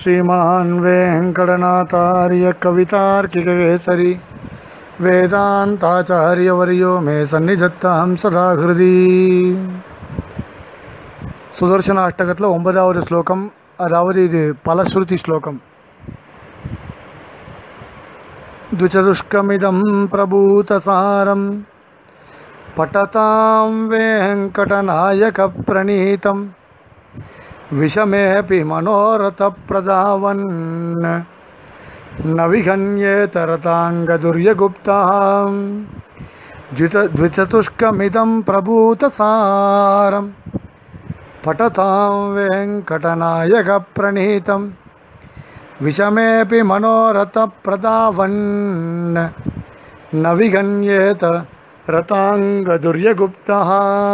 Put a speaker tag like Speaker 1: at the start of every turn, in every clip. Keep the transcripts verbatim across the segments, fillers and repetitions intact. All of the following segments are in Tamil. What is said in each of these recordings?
Speaker 1: श्रीमान् वेंकटनाथार्य कवितार्किककेसरी वेदांताचार्यवर्यो मे सन्निधत्तां सदा हृदि। सुदर्शनाष्टकत्तुल ओंबदावदु श्लोकम अदावदु इदु फलश्रुति श्लोकम। द्विचतुष्कमिदं प्रभूतसारं पठतां वेंकटनायकप्रणीतं विषमेऽपि मनोरथप्रदावन् न विहन्येत रताङ्गदुर्यगुप्तां द्विचतुष्कमिदं प्रभूतसारं पठतां वेंकटनायकप्रणीतं विषमेऽपि मनोरथप्रदावन् न विहन्येत रताङ्गदुर्यगुप्तः।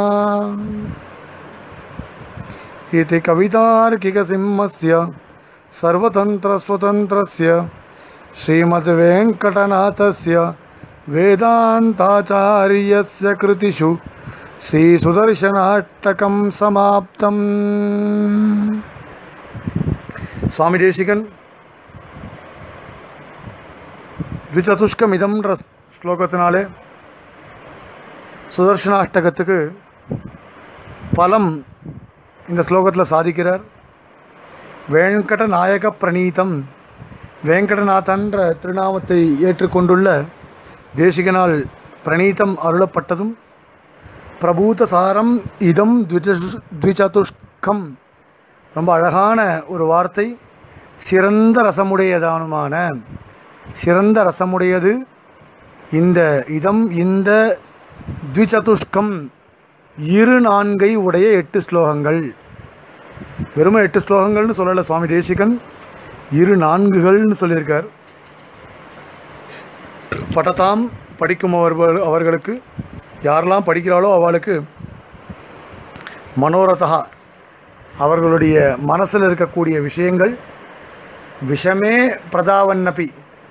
Speaker 1: इति कवितार्किकसिंहस्य सर्वतन्त्रस्वतन्त्रस्य श्रीमद्वेंकटनाथस्य वेदान्ताचार्यस्य कृतिषु श्रीसुदर्शनाष्टकं समाप्तम्। स्वामी देशिकन द्विचतुष्कमिदं श्लोकத்தினாலே சுதர்சனாஷ்டகத்துக்கு பலம் இந்த ஸ்லோகத்தில் சாதிக்கிறார். வேங்கடநாயக பிரணீதம், வேங்கடநாதன்ற திருநாமத்தை ஏற்றுக்கொண்டுள்ள தேசிகனால் பிரணீதம் அருளப்பட்டதும், பிரபூதசாரம் இதம் த்விசதுஷ்கம், ரொம்ப அழகான ஒரு வார்த்தை, சிறந்த ரசமுடையதானுமான, சிறந்த ரசமுடையது இந்த இதம், இந்த த்விசதுஷ்கம், இரு நான்கை உடைய எட்டு ஸ்லோகங்கள். வெறும் எட்டு ஸ்லோகங்கள்னு சொல்லலை சுவாமி தேசிகன், இரு நான்குகள்னு சொல்லியிருக்கார். படத்தாம் படிக்கும் அவர்கள் அவர்களுக்கு யாரெல்லாம் படிக்கிறாளோ அவளுக்கு மனோரதா, அவர்களுடைய மனசில் இருக்கக்கூடிய விஷயங்கள், விஷமே பிரதாவன்னபி,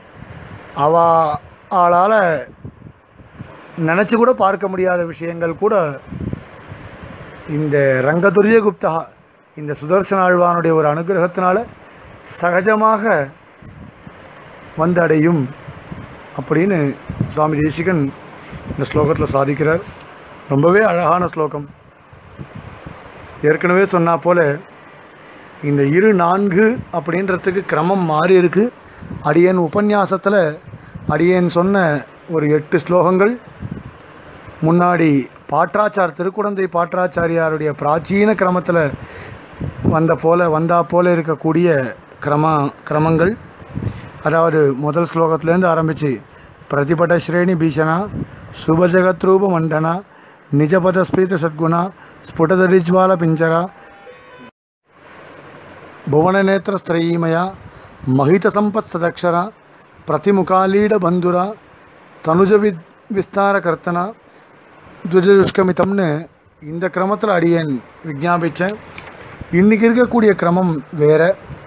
Speaker 1: அவளால் நினச்சி கூட பார்க்க முடியாத விஷயங்கள் கூட இந்த ரங்கதுரிய குப்தா, இந்த சுதர்சன ஆழ்வானுடைய ஒரு அனுகிரகத்தினால சகஜமாக வந்தடையும் அப்படின்னு சுவாமி தேசிகன் இந்த ஸ்லோகத்தில் சாதிக்கிறார். ரொம்பவே அழகான ஸ்லோகம். ஏற்கனவே சொன்னா போல இந்த இரு நான்கு அப்படின்றதுக்கு கிரமம் மாறி இருக்கு. அடியேன் உபன்யாசத்தில் அடியேன் சொன்ன ஒரு எட்டு ஸ்லோகங்கள் முன்னாடி பாட்ராச்சார் திருக்குடந்தை பாட்ராச்சாரியாருடைய பிராச்சீன கிரமத்தில் வந்த போல வந்தா போல இருக்கக்கூடிய கிரம கிரமங்கள். அதாவது முதல் ஸ்லோகத்திலேருந்து ஆரம்பித்து பிரதிபட ஸ்ரேணி பீஷணா சுபஜகத்ரூப மண்டனா நிஜபத ஸ்பீத சத்குணா ஸ்புடதரிஜ்வால பிஞ்சரா புவனநேத்திர ஸ்திரயீமயா மகித சம்பத் சதக்ஷரா பிரதிமுகாலீட பந்துரா தனுஜ வி விஸ்தார கர்த்தனா துஜதுஷ்கமிதம்னு இந்த கிரமத்தில் அடியேன் விஞ்ஞாபித்தேன். இன்றைக்கி இருக்கக்கூடிய கிரமம் வேறு.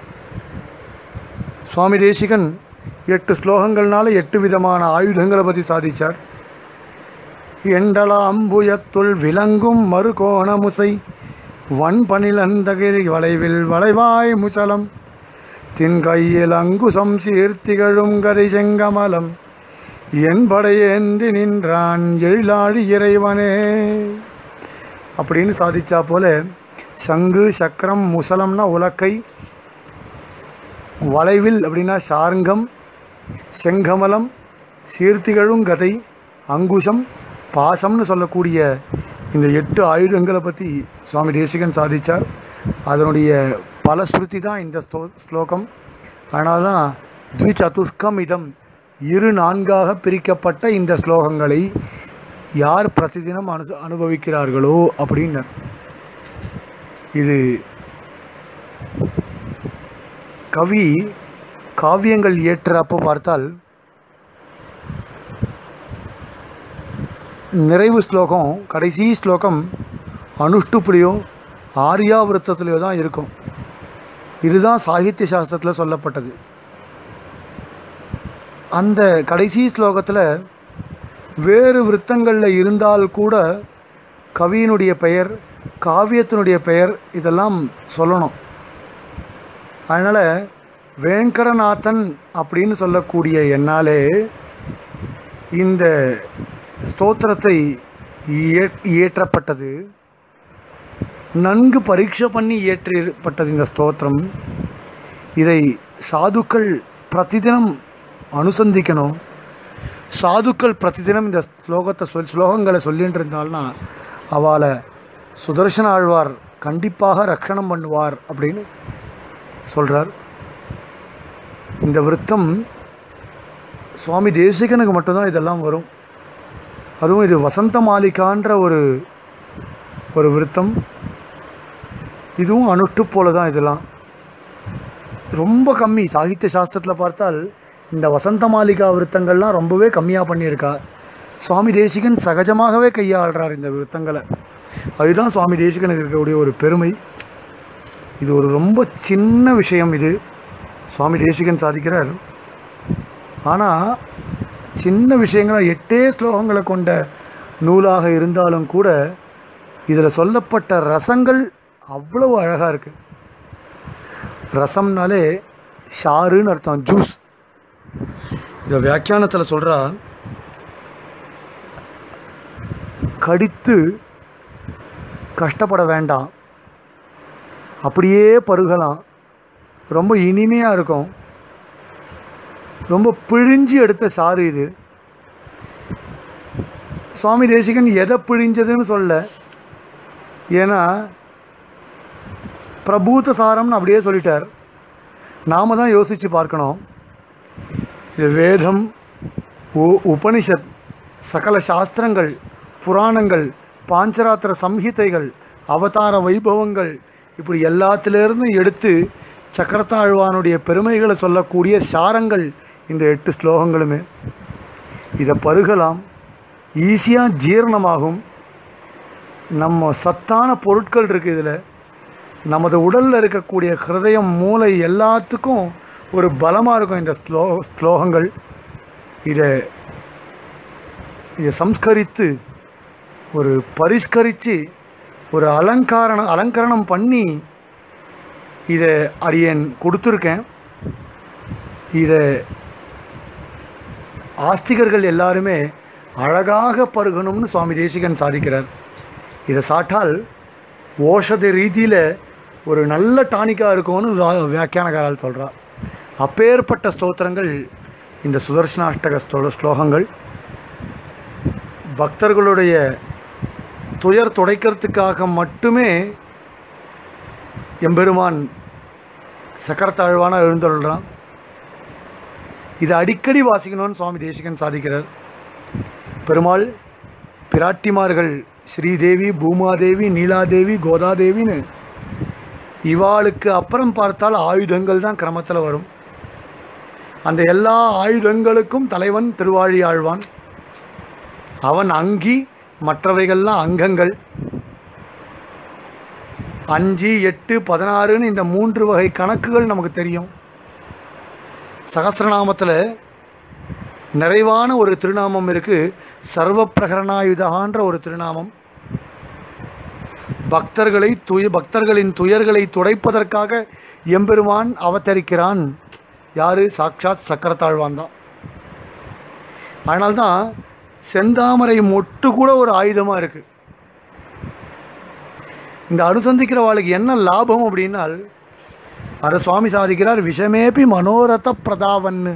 Speaker 1: சுவாமி தேசிகன் எட்டு ஸ்லோகங்கள்னால எட்டு விதமான ஆயுதங்களை பற்றி சாதித்தார். எண்டலாம்புயத்துள் விளங்கும் மறுகோணமுசை வன்பனிலந்தகிரி வளைவில் வளைவாய் முசலம் தின்கையில் அங்குசம் சீர்த்திகழும் கதை செங்கமலம் என் படையேந்தி நின்றான் எழிலாழி இறைவனே அப்படின்னு சாதிச்சா போல, சங்கு சக்கரம் முசலம்னா உலக்கை, வளைவில் அப்படின்னா சார்ங்கம், செங்கமலம், சீர்த்திகழும் கதை, அங்குசம், பாசம்னு சொல்லக்கூடிய இந்த எட்டு ஆயுதங்களை பற்றி சுவாமி தேசிகன் சாதித்தார். அதனுடைய பலஸ்ருதி தான் இந்த ஸ்லோ ஸ்லோகம். அதனால தான் த்விசதுஷ்கம் இதம், இரு நான்காக பிரிக்கப்பட்ட இந்த ஸ்லோகங்களை யார் பிரதிதினம் அனு அனுபவிக்கிறார்களோ அப்படின்னர். இது கவி காவியங்கள் இயற்றப்போ பார்த்தால் நிறைவு ஸ்லோகம், கடைசி ஸ்லோகம் அனுஷ்டுப்புலையோ ஆரியாவிருத்தத்துலையோ தான் இருக்கும். இதுதான் சாகித்ய சாஸ்திரத்தில் சொல்லப்பட்டது. அந்த கடைசி ஸ்லோகத்தில் வேறு விருத்தங்களில் இருந்தால் கூட கவியினுடைய பெயர், காவியத்தினுடைய பெயர் இதெல்லாம் சொல்லணும். அதனால் வேங்கடநாதன் அப்படின்னு சொல்லக்கூடிய என்னாலே இந்த ஸ்தோத்திரத்தை இயற்றப்பட்டது, நன்கு பரீட்சை பண்ணி இயற்றப்பட்டது இந்த ஸ்தோத்திரம். இதை சாதுக்கள் பிரதிதினம் அனுசந்திக்கணும். சாதுக்கள் பிரதிதினம் இந்த ஸ்லோகத்தை சொல் ஸ்லோகங்களை சொல்லிட்டு இருந்தால்னா அவளை சுதர்சன ஆழ்வார் கண்டிப்பாக ரட்சணம் பண்ணுவார் அப்படின்னு சொல்கிறார். இந்த விருத்தம் சுவாமி தேசிகனுக்கு மட்டும்தான் இதெல்லாம் வரும். அதுவும் இது வசந்த மாளிகான்ற ஒரு ஒரு விருத்தம். இதுவும் அனுஷ்டு போல தான். இதெல்லாம் ரொம்ப கம்மி. சாகித்ய சாஸ்திரத்தில் பார்த்தால் இந்த வசந்த மாளிகா விருத்தங்கள்லாம் ரொம்பவே கம்மியாக பண்ணியிருக்கா. சுவாமி தேசிகன் சகஜமாகவே கையாளுறார் இந்த விருத்தங்களை. அதுதான் சுவாமி தேசிகனுக்கு இருக்கக்கூடிய ஒரு பெருமை. இது ஒரு ரொம்ப சின்ன விஷயம். இது சுவாமி தேசிகன் சாதிக்கிறார். ஆனால் சின்ன விஷயங்களை எட்டே ஸ்லோகங்களை கொண்ட நூலாக இருந்தாலும் கூட இதில் சொல்லப்பட்ட ரசங்கள் அவ்வளவு அழகாக இருக்குது. ரசம்னாலே ஷாருன்னு அர்த்தம், ஜூஸ். இந்த வியாக்கியானத்தில் சொல்கிறா, கடித்து கஷ்டப்பட வேண்டாம், அப்படியே பருகலாம், ரொம்ப இனிமையாக இருக்கும், ரொம்ப பிழிஞ்சு எடுத்த சாறு இது. சுவாமி தேசிகன் எதை பிழிஞ்சதுன்னு சொல்ல, ஏன்னா பிரபூத சாரம்னு அப்படியே சொல்லிட்டார். நாம் தான் யோசித்து பார்க்கணும். இது வேதம், உ உபனிஷத், சகல சாஸ்திரங்கள், புராணங்கள், பாஞ்சராத்திர சம்ஹிதைகள், அவதார வைபவங்கள், இப்படி எல்லாத்திலேருந்தும் எடுத்து சக்கரத்தாழ்வானுடைய பெருமைகளை சொல்லக்கூடிய சாரங்கள் இந்த எட்டு ஸ்லோகங்களுமே. இதை பருகலாம், ஈஸியாக ஜீரணமாகும். நம்ம சத்தான பொருட்கள் இருக்குது இதில். நமது உடலில் இருக்கக்கூடிய ஹிருதயம், மூளை எல்லாத்துக்கும் ஒரு பலமாக இருக்கும் இந்த ஸ்லோ ஸ்லோகங்கள். இதை இதை சம்ஸ்கரித்து ஒரு பரிஷ்கரித்து ஒரு அலங்காரணம் அலங்கரணம் பண்ணி இதை அடியேன் கொடுத்துருக்கேன். இதை ஆஸ்திகர்கள் எல்லாருமே அழகாக பருகணும்னு சுவாமி தேசிகன் சாதிக்கிறார். இதை சாட்டால் ஓஷத ரீதியில் ஒரு நல்ல டானிக்காக இருக்கும்னு வியாக்கியானகாரால் சொல்கிறார். அப்பேற்பட்ட ஸ்தோத்திரங்கள் இந்த சுதர்சனாஷ்டக ஸ்தோ ஸ்லோகங்கள். பக்தர்களுடைய துயர் துடைக்கிறதுக்காக மட்டுமே எம்பெருமான் சக்கரத்தாழ்வான எழுந்தருள்றான். இதை அடிக்கடி வாசிக்கணும்னு சுவாமி தேசிகன் சாதிக்கிறார். பெருமாள் பிராட்டிமார்கள் ஸ்ரீதேவி, பூமாதேவி, நீலாதேவி, கோதாதேவின்னு இவாளுக்கு அப்புறம் பார்த்தால் ஆயுதங்கள் தான் கிரமத்தில் வரும். அந்த எல்லா ஆயுதங்களுக்கும் தலைவன் திருவாழி ஆழ்வான். அவன் அங்கி, மற்றவைகள்லாம் அங்கங்கள். அஞ்சு, எட்டு, பதினாறுன்னு இந்த மூன்று வகை கணக்குகள் நமக்கு தெரியும். சகஸ்ரநாமத்தில் நிறைவான ஒரு திருநாமம் இருக்குது, சர்வ பிரகரணாயுதான்ற ஒரு திருநாமம். பக்தர்களை துய பக்தர்களின் துயர்களை துடைப்பதற்காக எம்பெருமான் அவதரிக்கிறான். யார்? சாட்சாத் சக்கரத்தாழ்வான் தான். அதனால்தான் செந்தாமரை மொட்டு கூட ஒரு ஆயுதமாக இருக்குது. இந்த அனுசந்திக்கிற வாழ்க்கை என்ன லாபம் அப்படின்னால் அதை சுவாமி சாதிக்கிறார். விஷமேபி மனோரத பிரதாவன்னு.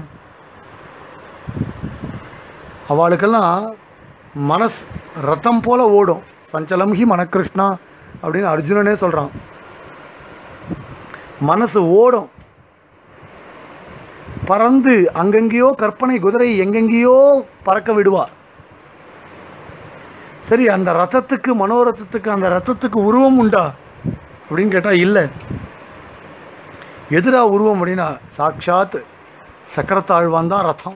Speaker 1: அவளுக்கெல்லாம் மனஸ் ரத்தம் போல ஓடும். சஞ்சலம் ஹி மனகிருஷ்ணா அப்படின்னு அர்ஜுனனே சொல்கிறான். மனசு ஓடும், பறந்து அங்கங்கேயோ கற்பனை குதிரை எங்கெங்கேயோ பறக்க விடுவா. சரி, அந்த ரத்தத்துக்கு, மனோரத்தத்துக்கு, அந்த ரத்தத்துக்கு உருவம் உண்டா அப்படின்னு கேட்டால் இல்லை. எதிரா உருவம் அப்படின்னா சாட்சாத் சக்கரத்தாழ்வான் தான் ரத்தம்.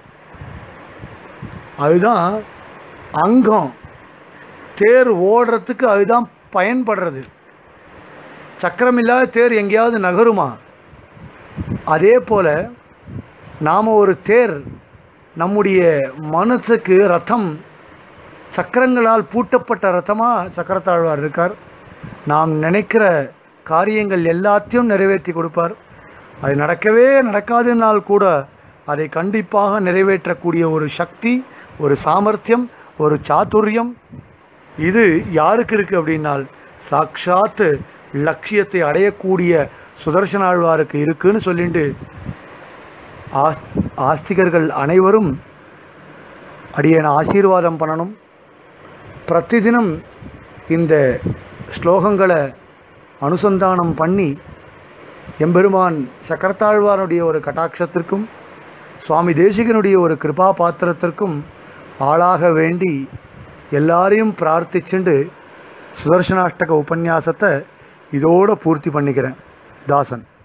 Speaker 1: அதுதான் அங்கம். தேர் ஓடுறதுக்கு அதுதான் பயன்படுறது. சக்கரம் இல்லாத தேர் எங்கேயாவது நகருமா? அதே போல் நாம் ஒரு தேர், நம்முடைய மனசுக்கு ரத்தம், சக்கரங்களால் பூட்டப்பட்ட ரத்தமாக சக்கரத்தாழ்வார் இருக்கார். நாம் நினைக்கிற காரியங்கள் எல்லாத்தையும் நிறைவேற்றி கொடுப்பார். அது நடக்கவே நடக்காதுனால் கூட அதை கண்டிப்பாக நிறைவேற்றக்கூடிய ஒரு சக்தி, ஒரு சாமர்த்தியம், ஒரு சாதுரியம் இது யாருக்கு இருக்குது அப்படின்னால் சாட்சாத்து லட்சியத்தை அடையக்கூடிய சுதர்சன ஆழ்வாருக்கு இருக்குன்னு சொல்லிட்டு ஆஸ் ஆஸ்திகர்கள் அனைவரும் அடியேன ஆசீர்வாதம் பண்ணணும். பிரதிதினம் இந்த ஸ்லோகங்களை அனுசந்தானம் பண்ணி எம்பெருமான் சக்கரத்தாழ்வாருடைய ஒரு கட்டாட்சத்திற்கும் சுவாமி தேசிகனுடைய ஒரு கிருபா பாத்திரத்திற்கும் ஆளாக வேண்டி எல்லாரையும் பிரார்த்திச்சுண்டு சுதர்சனாஷ்டக உபன்யாசத்தை இதோடு பூர்த்தி பண்ணிக்கிறேன். தாசன்.